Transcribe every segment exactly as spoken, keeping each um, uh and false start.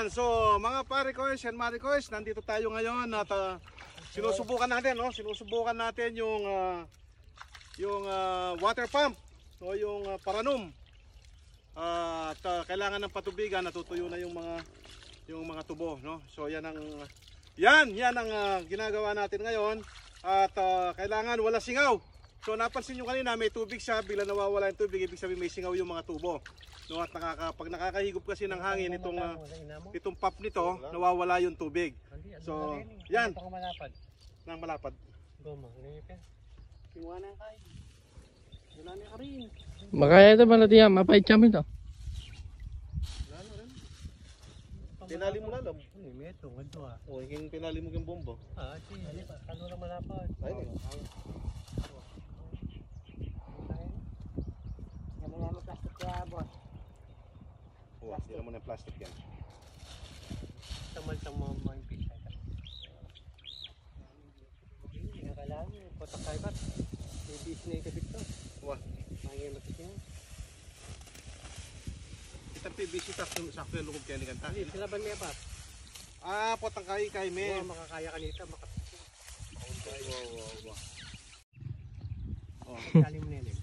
so mga pare ko, yan Mari ko, nandito tayo ngayon at uh, sinusubukan natin, no? Sinusubukan natin yung uh, yung uh, water pump o yung uh, paranum. Uh, at uh, kailangan ng patubigan, natutuyo na yung mga yung mga tubo, no? So yan ang yan, yan ang uh, ginagawa natin ngayon at uh, kailangan wala singaw. So napansin nyo kanina may tubig siya, bigla nawawala yung tubig, ibig sabihin may singaw yung mga tubo. No, at nakaka, pag nakakahigop kasi ng hangin itong uh, itong pump nito, nawawala yung tubig. So, yan. Nang malapad. Makaya ito pala diyan, mapait kami ito. Pinali mo na lang. Ito, ito ah. O, yung pinali mo yung bombo. Ah, si, ano lang malapad. Ayun. Naman naman plastic kaya, boss. Oh, tira mo na yung plastic yan. Tamal-tang mga mga impisa. Hindi na kailangan. Kotak kayo ba't? May bis na yung kapit to. Wah. Mangyayin matikin. Itang P V C tak sakto yung lukog kaya ni kanta. Hindi, sila ba niya ba? Ah, potang kayo kay me. Oo, makakaya ka nito. Makakaya. Wow, wow, wow. Oh, kalim na yun eh.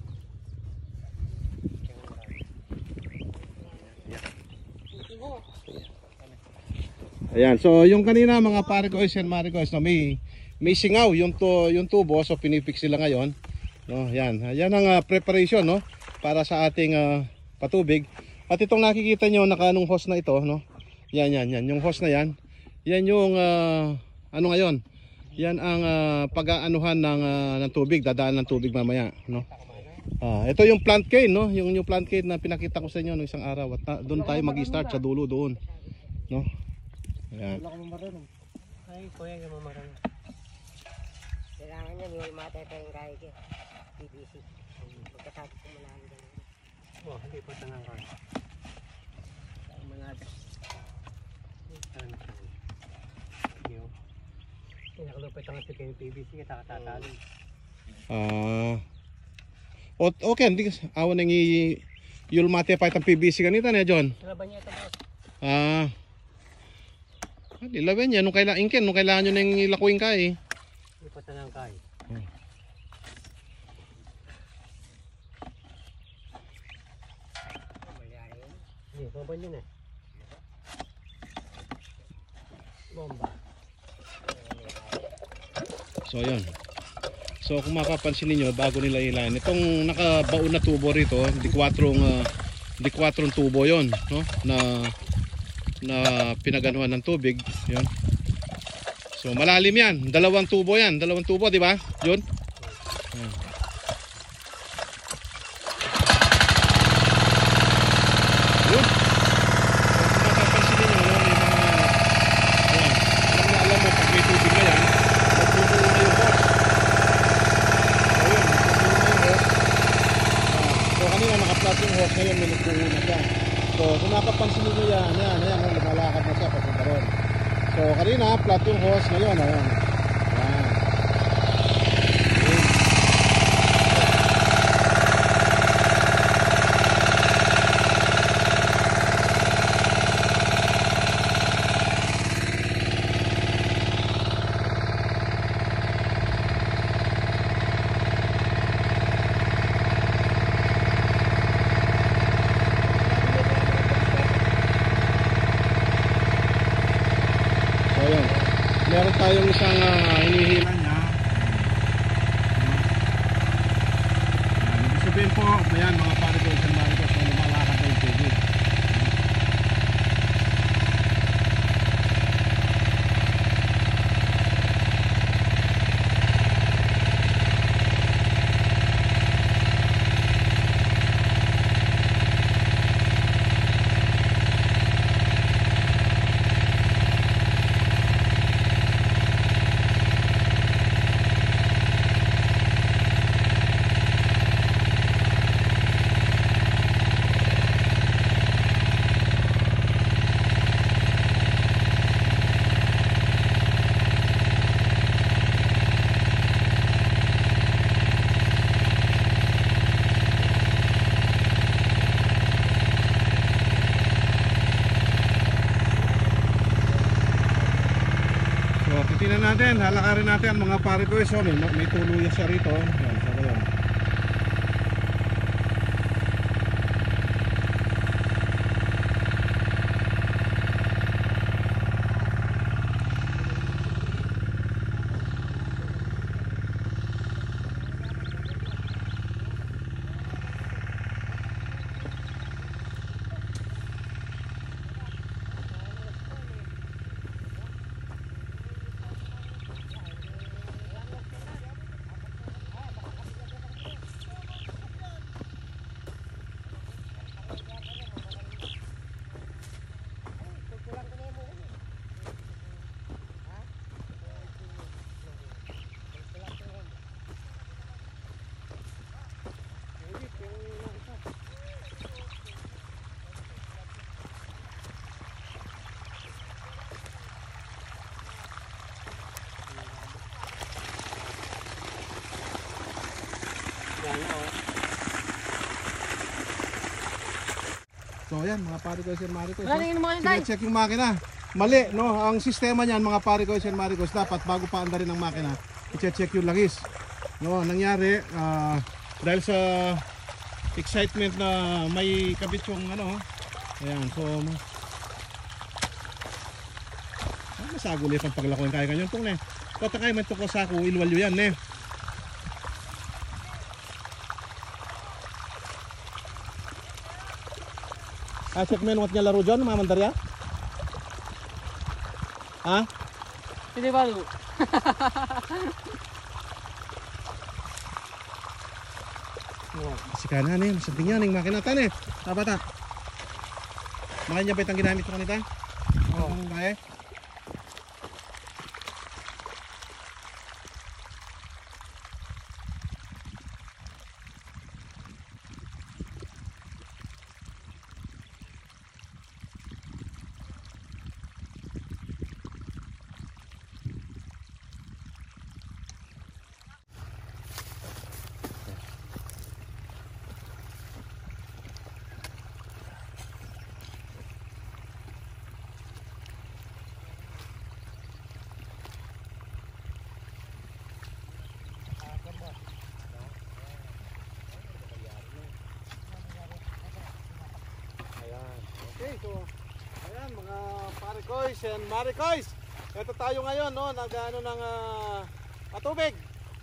Ayan, so yung kanina mga pare ko and mare ko, no, may may singaw yung to, yung tubo, so pinipix sila ngayon. No, yan. Yan ang uh, preparation, no, para sa ating uh, patubig. At itong nakikita nyo nakaanong hose na ito, no. Yan, yan, yan. Yung hose na yan. Yan yung uh, ano ngayon? Yan ang uh, pag-aanuhan ng uh, ng tubig, dadaan ng tubig mamaya, no. Ah, ito yung plant cane, no, yung new plant cane na pinakita ko sa inyo no isang araw. At uh, doon tayo mag-start sa dulo doon, no. Ayan. Wala ka mamarunong. Ay, kuya ka mamarunong. Kailangan niya, may matay tayong kahit eh. P V C. Magkasabot ko muna ang ganyan. Oh, hindi pa tangang ka. Ang mga atas. Ano ka? Hindi o. Pinakalupit ang atin yung P V C kita katatalo. Ah. Uh, okay, hindi awan nang i yulmate pa itong P V C kanita na John. Sila ba niya ito boss? Ah. Dilawin niya nung kailangan inken nung kailangan niyo nang ilakuin ka eh. Hindi pa tangang ka eh. Hmm. Hindi, bomba yun eh. Bomba. So yun. So kung mapapansin niyo bago nila ilahin itong nakabaon na tubo rito, di kwatro uh, di kwatro tubo 'yon, no? Na na pinaganuhan ng tubig, 'yon. So malalim 'yan, dalawang tubo 'yan, dalawang tubo, di ba? 'Yon. Ayan. Yun. So, kung mapapansin niyo, no, may mga ayan, alam na alam mo pag may tubig na 'yan, magbubuo na yung hose. So yun, magbubuo na yung hose. Ah, so kanina naka-flat yung hose, ngayon may nagbuo na siya. So kung napapansin niyo yan, yan, yan, lumalakad na siya papunta ron. So kanina flat yung hose, ngayon ayan. Ayan. Meron tayong isang uh, hinihila niya. Ayan. Ibig sabihin po, ayan mga pare ko, isang pare ko, so lumalakad na yung tubig. natin, halakarin natin ang mga pare ko. So, may, may tuluyan siya rito. Yan, saka yan. So ayan mga pare ko and Maricos. Wala na yung mga hintay. Check yung makina. Mali, no? Ang sistema niyan mga pare ko and Maricos, dapat bago pa andarin ng makina, i-check yung langis. No, nangyari ah, dahil sa excitement na may kabit yung ano. Ayan, so ah, masagol yung paglakuin kaya kanyon tong ne. Patakay man to ko sa ko ilwalyo yan ne. Ah, check men what niya laro dyan, mga mandarya? Ha? Hindi ba lu? Si kanan eh, masating yan, yung makina tan eh. Tapa ta. Makanya ba itang ginamit ko kanita? Oo. Oh. Kaya? Okay, so ayan mga Paricoys and Maricoys. Ito tayo ngayon, no, nag-ano ng uh, patubig.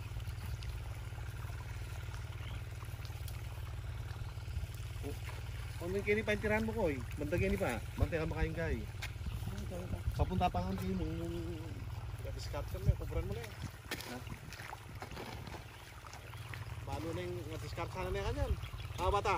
Kung may kini pa tirahan mo ko eh. Bandagyan ni pa. Bantay ka makain ka eh. Papunta pa nga kayo nung discard mo, kubran mo na eh. Ha? Balo na yung discard sana na kanyan. Ah, bata.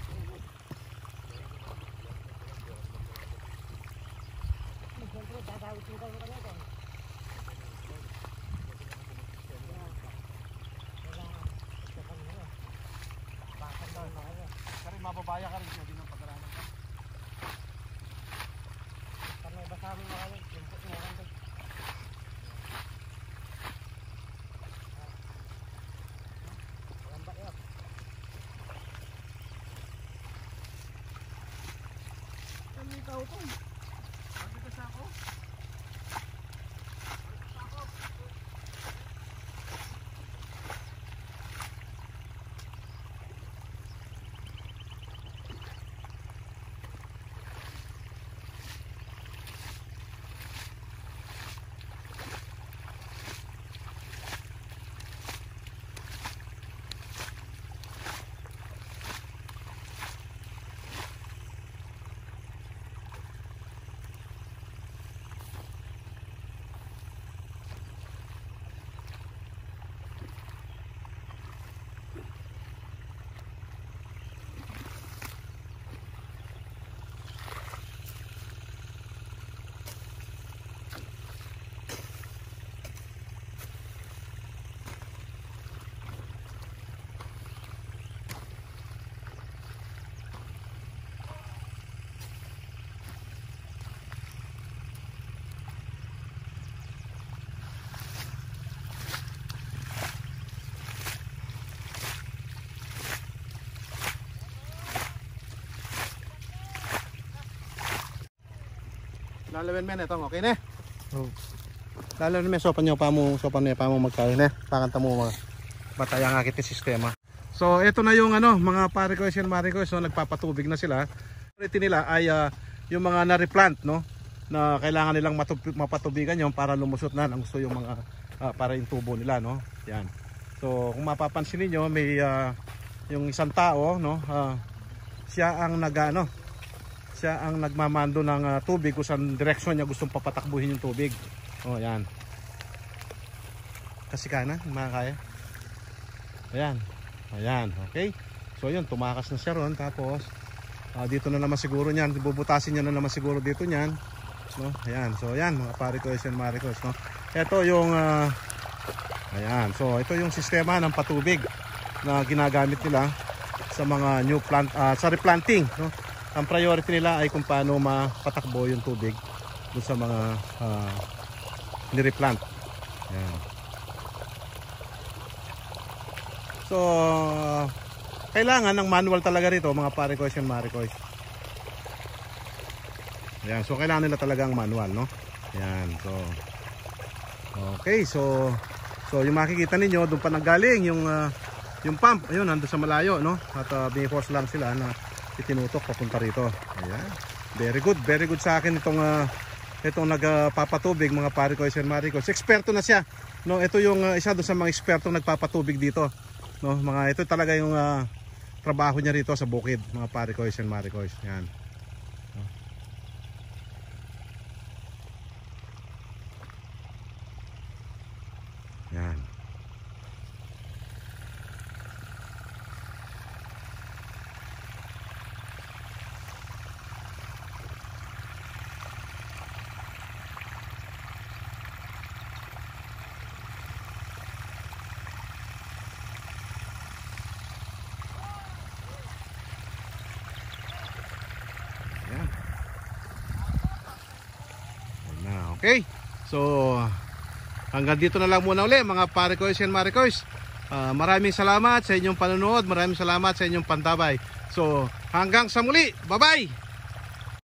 Kari mababaya ka rin siya din ang pag-aralan ka. Kami basa mo mga yun, limpot mo lang doon. Lambak yun. Kami tao to. Pagkita sa ako. Nalawen men itong okay na. Oh. Lalo na may sopan nyo pa mo, sopan nyo pa mo magkain eh. Pakanta mo mga batayang akit yung sistema. So ito na yung ano, mga pare ko yan, mare ko, so nagpapatubig na sila. Priority nila ay uh, yung mga na-replant, no? Na kailangan nilang matub- mapatubigan yung para lumusot na ang gusto yung mga uh, para yung tubo nila, no? Yan. So kung mapapansin niyo may uh, yung isang tao, no? Uh, siya ang nagano, siya ang nagmamando ng uh, tubig kung saan direksyon niya gustong papatakbuhin yung tubig. Oh, yan. Kasi kanan, makakaya. Ayan. Ayan, okay. So yun, tumakas na siya ron. Tapos, uh, dito na naman siguro niyan. Bubutasin niya na naman siguro dito niyan. No? Ayan, so ayan, mga parikoys and marikoys. No? Ito yung, uh, ayan. So ito yung sistema ng patubig na ginagamit nila sa mga new plant, uh, sa replanting. No? Ang priority nila ay kung paano mapatakbo yung tubig doon sa mga uh, nireplant. Ayan. So kailangan ng manual talaga rito mga parikoys and marikoys. Ayan, so kailangan nila talagang manual, no? Ayan, so okay, so so yung makikita ninyo doon pa nanggaling yung uh, yung pump, ayun, nandun sa malayo, no? At uh, biniforce lang sila na itinutok papunta rito. Ayan, very good, very good sa akin itong uh, itong nagpapatubig mga parikoys and marikoys. Eksperto na siya, no? Ito yung uh, isa doon sa mga ekspertong nagpapatubig dito, no? Mga ito talaga yung uh, trabaho niya rito sa bukid, mga parikoys and marikoys. Yan. Yan. Okay, so hanggang dito na lang muna uli mga parikoys and marikoys. uh, Maraming salamat sa inyong panonood. Maraming salamat sa inyong pantabay. So hanggang sa muli, bye bye.